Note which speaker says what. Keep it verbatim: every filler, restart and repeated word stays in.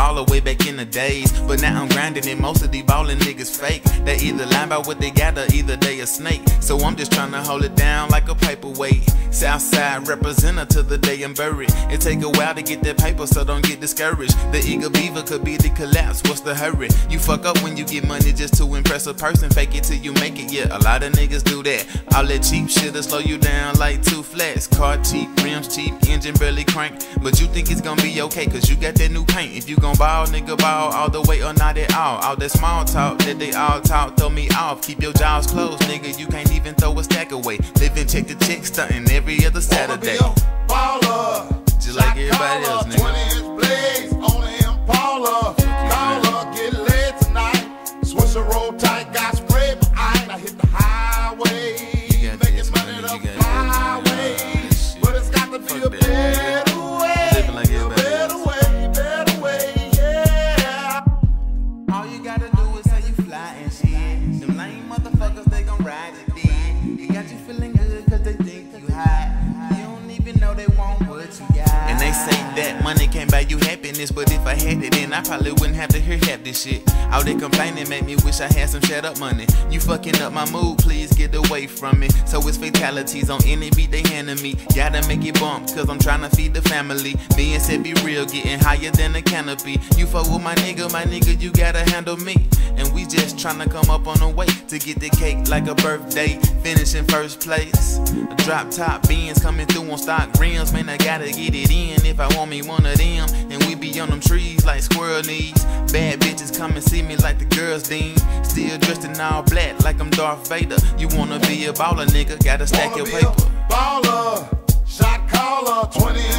Speaker 1: baller way back in the days, but now I'm grinding and most of these ballin' niggas fake. They either lie about what they got or either they a snake. So I'm just trying to hold it down like a paperweight. Southside representative to the day I'm buried. It take a while to get that paper, so don't get discouraged. The eager beaver could be the collapse, what's the hurry? You fuck up when you get money just to impress a person. Fake it till you make it, yeah, a lot of niggas do that. All that cheap shit'll slow you down like two flats. Car cheap, rims cheap, engine barely crank. But you think it's gonna be okay, cause you got that new paint. If you gon' ball, nigga, ball all the way or not at all. All that small talk that they all talk, throw me off. Keep your jaws closed, nigga, you can't even throw a stack away. Living check to check, stuntin' every other Saturday.
Speaker 2: Baller,
Speaker 1: just like everybody else, nigga.
Speaker 2: twenty inch blades on the Impala. Caller, get laid tonight. Swisher roll tight, got spray behind. I hit the highway, making money the highway. But it's got to be a better way, a better way, better way, yeah.
Speaker 1: All you gotta do is say you fly and shit. Them lame motherfuckers, they gon' ride it dead. It got you feeling good cause they think you hot. You don't even know they want what you got. And they say that money can't buy you happiness, but if I had it then I probably wouldn't have to hear half this shit. All they complaining make me wish I had some shut up money. You fucking up my mood, please get away from me. So it's fatalities on any beat they handing me. Gotta make it bump, cause I'm tryna feed the family. Being said be real, getting higher than the canopy. You fuck with my nigga, my nigga, you gotta handle me. And we just tryna come up on the way to get the cake like a birthday. Finish in first place. A drop top beans coming through on stock rims. Man, I gotta get it in if I want me one of them. And we be on them trees like squirrel knees. Bad bitches come and see me like the girls dean. Still dressed in all black like I'm Darth Vader. You wanna be a baller, nigga, gotta stack your paper.
Speaker 2: Baller, shot caller, twenty